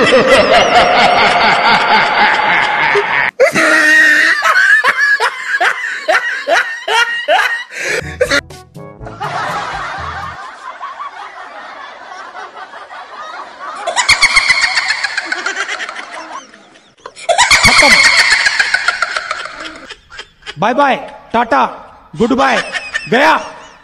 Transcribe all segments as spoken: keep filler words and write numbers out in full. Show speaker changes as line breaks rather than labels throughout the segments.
Bye bye, tata, goodbye, गया।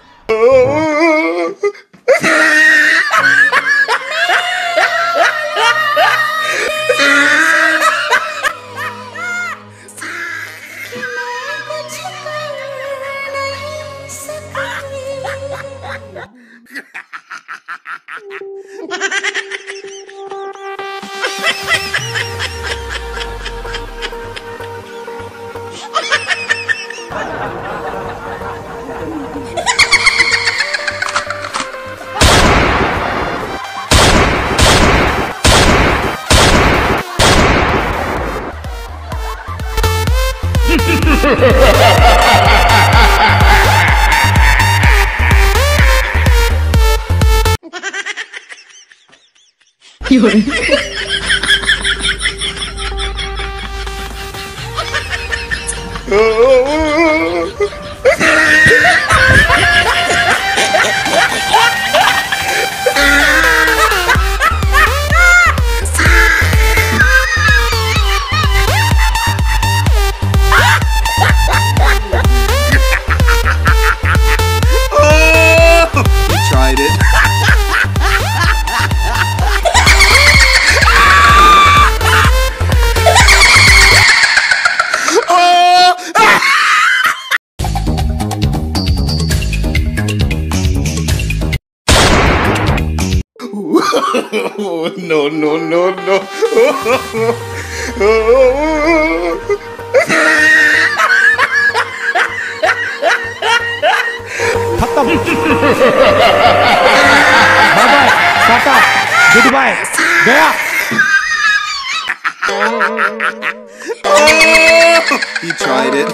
No, no, no, no.
खत्म। Bye bye, tata, goodbye, गया।
He tried it.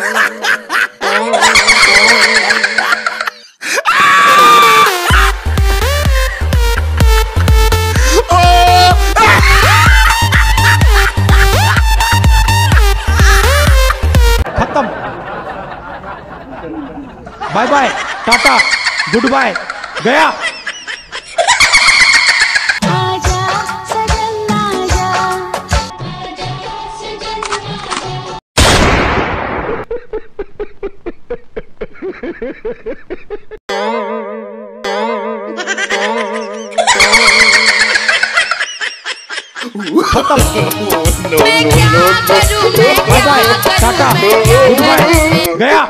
Bye bye, tata, goodbye, गया।
आजा सजन आजा, आजा सजन
खत्म।
No, no, no, no.
Bye bye, tata, goodbye, गया।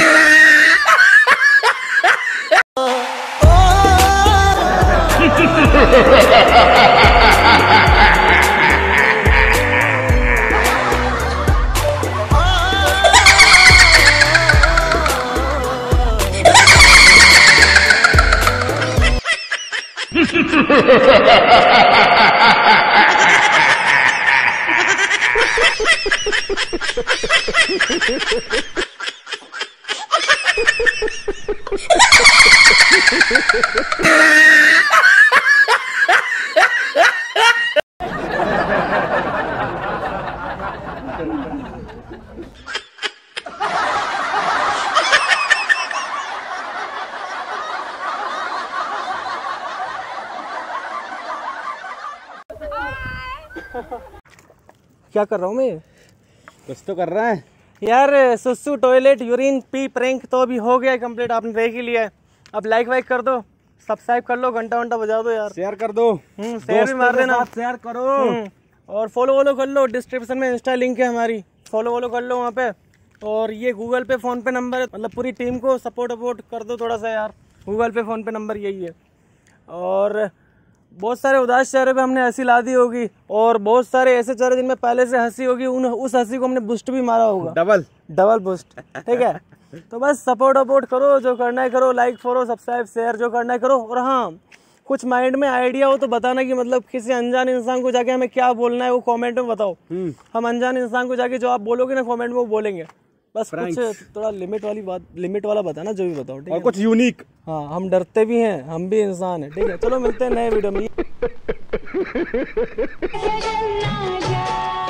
क्या कर रहा हूँ मैं?
कुछ तो कर रहा है
यार। सुसु, टॉयलेट, यूरिन, पी, प्रैंक तो अभी हो गया कंप्लीट, आपने देख ही लिया है। अब लाइक वाइक कर दो, सब्सक्राइब कर लो, घंटा घंटा बजा दो यार,
शेयर कर दो।
हम्म शेयर भी मार देना,
शेयर करो।
और फॉलो वॉलो कर लो, डिस्क्रिप्शन में इंस्टा लिंक है हमारी, फॉलो वॉलो कर लो वहाँ पे। और ये गूगल पे फ़ोन पे नंबर है, मतलब पूरी टीम को सपोर्ट वपोर्ट कर दो थोड़ा सा यार। गूगल पे फ़ोन पे नंबर यही है। और बहुत सारे उदास चेहरे पे हमने हंसी ला दी होगी, और बहुत सारे ऐसे चेहरे जिनमें पहले से हंसी होगी, उन उस हंसी को हमने बूस्ट भी मारा होगा,
डबल
डबल बूस्ट। ठीक है, तो बस सपोर्ट वपोर्ट करो, जो करना है करो, लाइक फॉलो सब्सक्राइब शेयर जो करना है करो। और हाँ, कुछ माइंड में आइडिया हो तो बताना कि मतलब किसी अनजान इंसान को जाके हमें क्या बोलना है, वो कमेंट में बताओ। हम अनजान इंसान को जाके जो आप बोलोगे ना कमेंट में, वो बोलेंगे। बस कुछ थोड़ा लिमिट वाली बात, लिमिट वाला बताना, जो भी बताओ, ठीक है।
और कुछ यूनिक।
हाँ, हम डरते भी हैं, हम भी इंसान हैं, ठीक है। चलो मिलते हैं नए वीडियो में।
सजन आजा